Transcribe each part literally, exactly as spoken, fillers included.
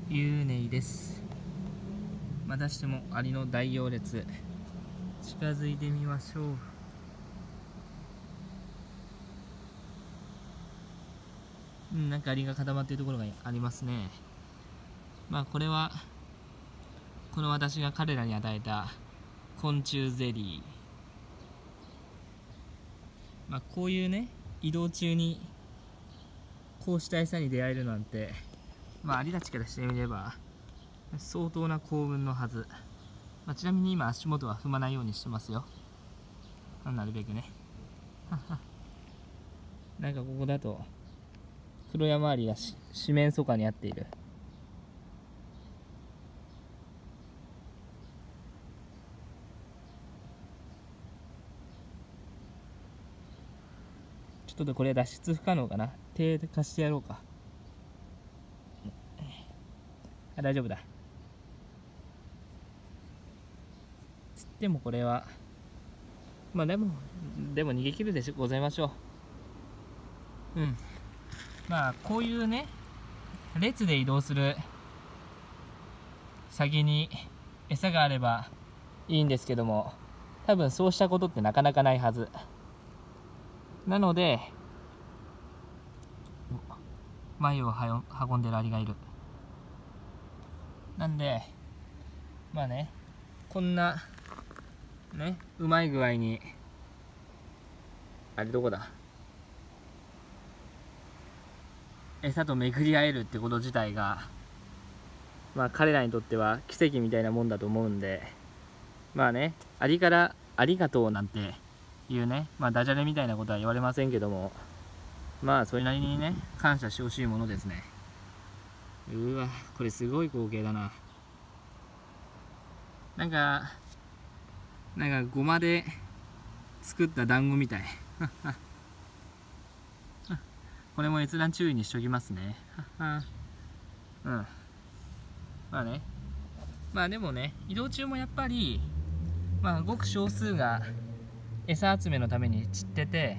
ゆうねいです。またしてもアリの大行列、近づいてみましょう。うん、なんかアリが固まっているところがありますね。まあこれはこの私が彼らに与えた昆虫ゼリー。まあこういうね、移動中にこうした餌に出会えるなんて、まあアリたちからしてみれば相当な幸運のはず。まあ、ちなみに今足元は踏まないようにしてますよ。なるべくね。なんかここだと黒山アリが四面楚歌にあっている。ちょっとこれ脱出不可能かな。手貸してやろうか。あ、大丈夫だ。つってもこれはまあでもでも逃げ切るでしょございましょう。うん。まあこういうね、列で移動する先に餌があればいいんですけども、多分そうしたことってなかなかないはずなので、繭を運んでるアリがいる。なんでまあね、こんなね、うまい具合に、あれどこだ、餌と巡り合えるってこと自体が、まあ彼らにとっては奇跡みたいなもんだと思うんで、まあね、アリからありがとうなんていうね、まあダジャレみたいなことは言われませんけども、まあそれなりにね、感謝してほしいものですね。うわ、これすごい光景だな。なんかなんかごまで作った団子みたい。これも閲覧注意にしときますね。うん。まあね。まあでもね、移動中もやっぱり、まあごく少数が餌集めのために散ってて、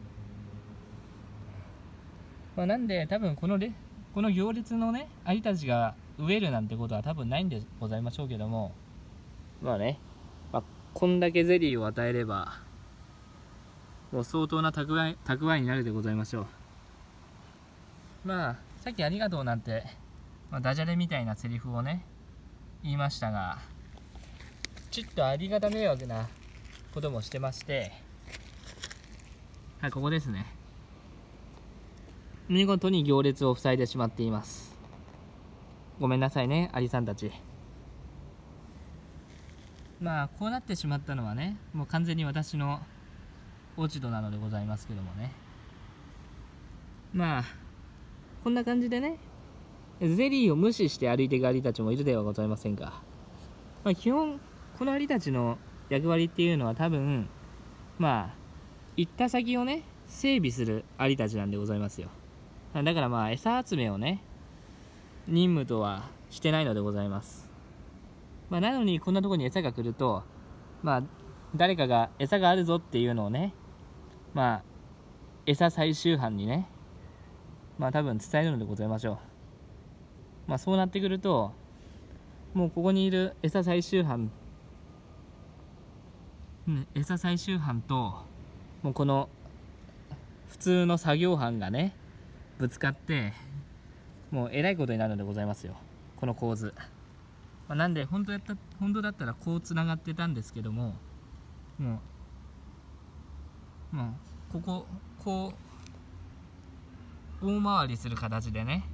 まあなんで多分このレ、この行列のね、アリたちが飢えるなんてことは多分ないんでございましょうけども、まあね、まあ、こんだけゼリーを与えれば、もう相当な蓄え、蓄えになるでございましょう。まあ、さっきありがとうなんて、まあ、ダジャレみたいなセリフをね、言いましたが、ちょっとありがた迷惑なこともしてまして、はい、ここですね。見事に行列を塞いでしまっています。ごめんなさいね、アリさんたち。まあ、こうなってしまったのはね、もう完全に私の落ち度なのでございますけどもね。まあ、こんな感じでね、ゼリーを無視して歩いていくアリたちもいるではございませんか。まあ、基本、このアリたちの役割っていうのは多分、まあ、行った先をね、整備するアリたちなんでございますよ。だからまあ、餌集めをね、任務とはしてないのでございます。まあ、なのに、こんなところに餌が来ると、まあ、誰かが餌があるぞっていうのをね、まあ、餌採集班にね、まあ多分伝えるのでございましょう。まあそうなってくると、もうここにいる餌採集班、うん、餌採集班と、もうこの普通の作業班がね、ぶつかって、もうえらいことになるのでございますよ、この構図。まあ、なんで本当やった、本当だったらこうつながってたんですけども、もう、もうここ、こう、大回りする形でね、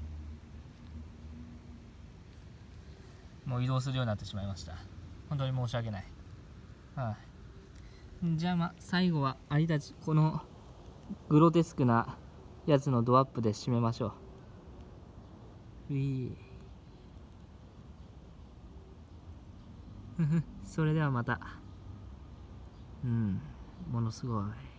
もう移動するようになってしまいました。本当に申し訳ない。はい、じゃあまあ最後はアリたち、このグロテスクなやつのドアップで締めましょう。ういそれではまた。うん、ものすごい。